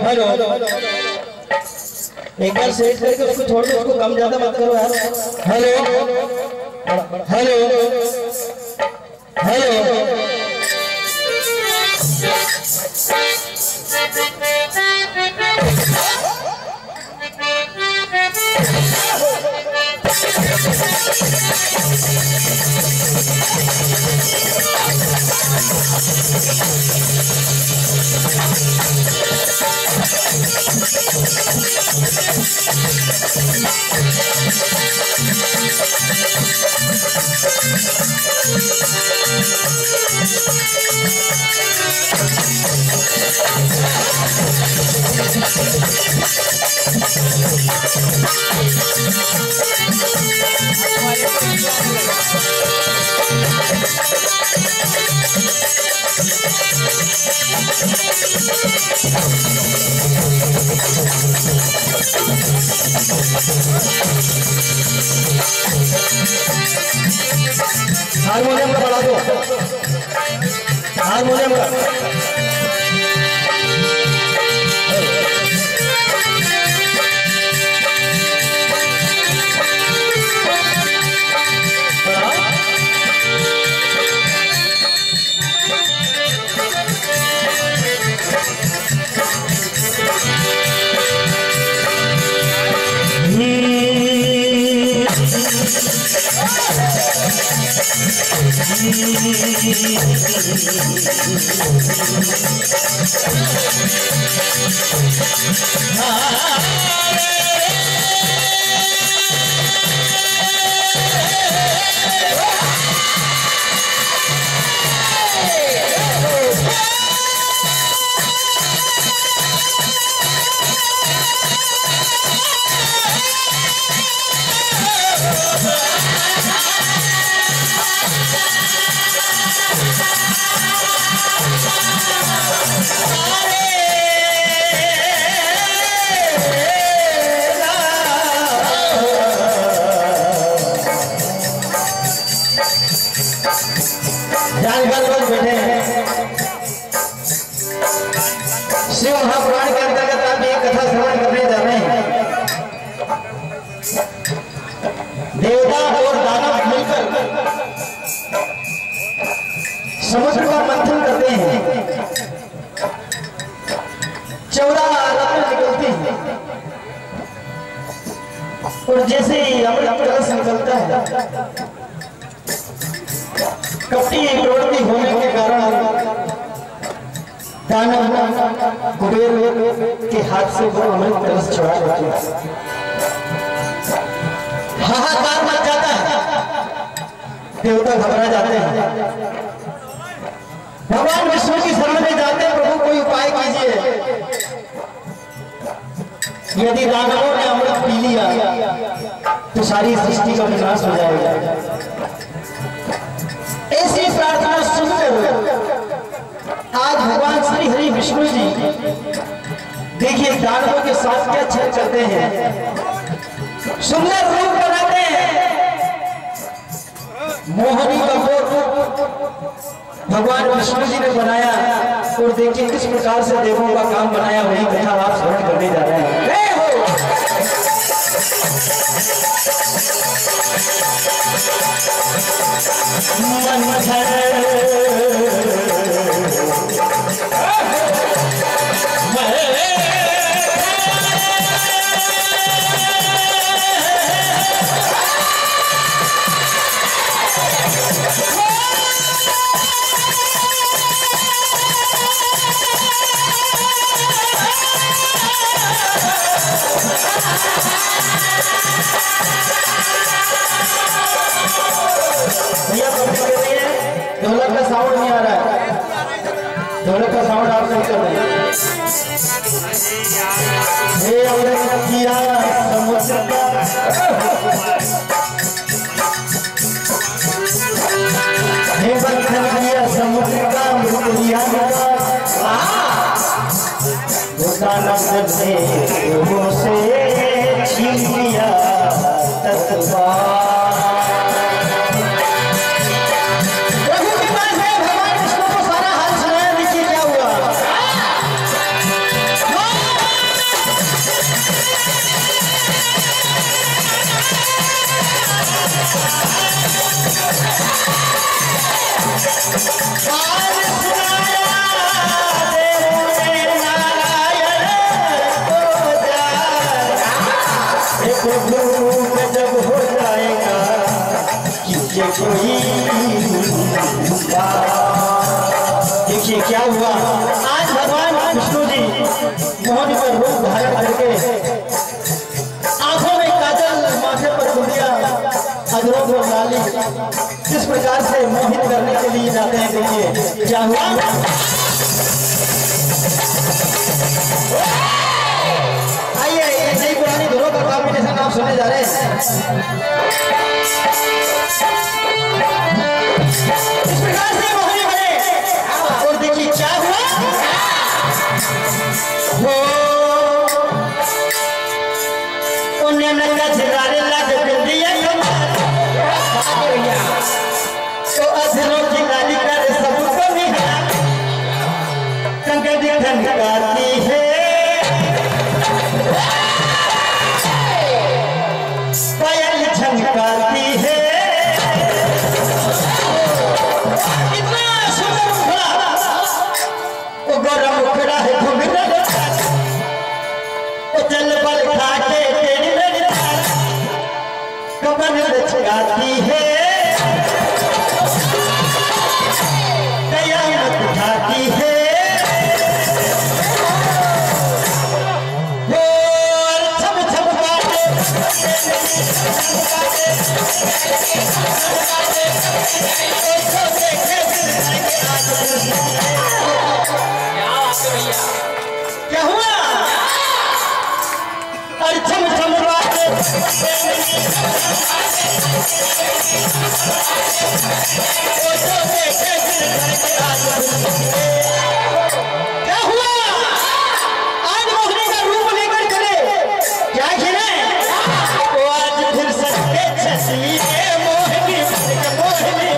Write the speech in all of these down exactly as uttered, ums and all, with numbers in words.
Hello एक बार set करके उसको छोड़ दो, उसको कम ज्यादा मत करो यार। हेलो हेलो हेलो हारमोनियम का बढ़ा दो, हारमोनियम का बैठे हैं। श्री महापुराण के अंतर्गत आप एक कथा श्रवण करने जा रहे हैं। देवता और दानव मिलकर समुद्र का मंथन करते हैं, चौदह रत्न निकलते हैं और जैसे ही अमृत कलश निकलता है, कपटी प्रवृत्ति होने के कारण दानव कुबेर के हाथ से वो अमृत कलश चुरा लेते हैं। हाहाकार मच जाता है, देवता घबरा जाते हैं, भगवान विष्णु की शरण में जाते हैं, प्रभु कोई उपाय कीजिए, यदि दानवों ने अमृत पी लिया तो सारी सृष्टि का विनाश हो जाएगा। ऐसी प्रार्थना सुनकर आज भगवान श्री हरि विष्णु जी देखिए दानवों के साथ क्या छल करते हैं, सुंदर रूप बनाते हैं, मोहनी का वो रूप भगवान विष्णु जी ने बनाया और देखिए किस प्रकार से देवों का काम बनाया, वही कथा आप श्रवण करने जा रहे हैं। ढोलक का साउंड नहीं आ रहा है, ढोलक का साउंड आप नहीं कर रहे हैं। हे अमृत किया समुद्र का, हे बंधन किया समुद्र का, मृत लिया दानव ने मुझसे छीन लिया तत्वार। मुझे कोई। देखिए क्या हुआ, आज भगवान विष्णु जी मोहन पर रूप धारण करके आंखों में काजल, माथे पर बिंदिया, अधरों पर लाली, किस प्रकार से मोहित करने के लिए जाते हैं। देखिए क्या हुआ, आइए नई पुरानी धुनों का कॉम्बिनेशन आप सुनने जा रहे हैं। इस प्रकार से मोहिनी बने और देखिए क्या हुआ, वो उन्हें नंगा झिराने लग बिंदिया तो अधरों की लाली कर सबको निहार, कंकड़ ठनकाती है, पायल झनकाती है। इतना सुंदर मुखड़ा, वो गोरा मुखड़ा है घूमने लगा, वो चल बल खा के तेरी मेरी कमर लचकाती है, कयामत उठाती है। वो छम छम बाटे क्या हुआ, और छम छम बाटे क्या हुआ, आज मोहिनी का रूप लेकर चले, क्या खेले, वो आज फिर सच्चे छसीले मोहिनी मोहिनी।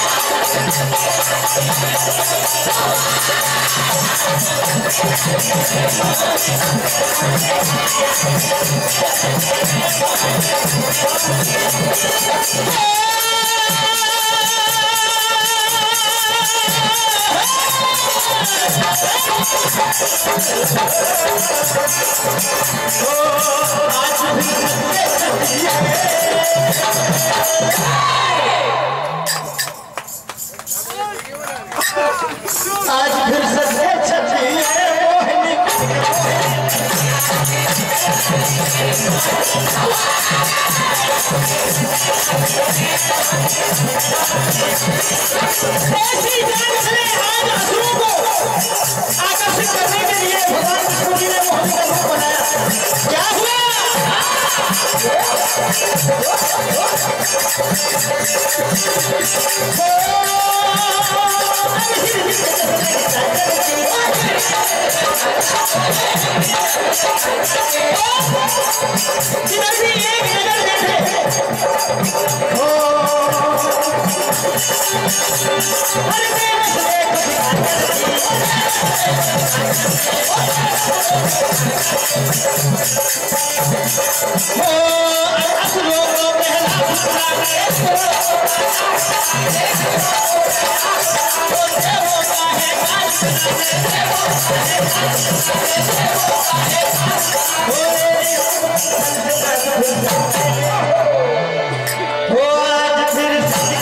आज फिर सच्चे छछिए मोहिनी ऐसी जान चले आज असुरों को आकर्षित करने के लिए भगवान विष्णु जी ने मोहिनी का रूप बनाया। क्या हुआ, जिधर भी एक नजर देखे हो हर देश हो असुरों को पहला वो आज फिर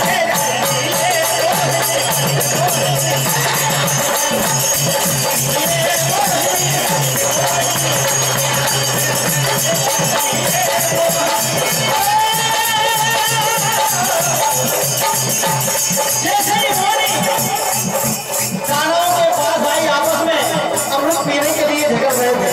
जैसे ही मोहिनी कानों के पास आई, आपस में अमृत पीने के लिए झगड़ रहे थे।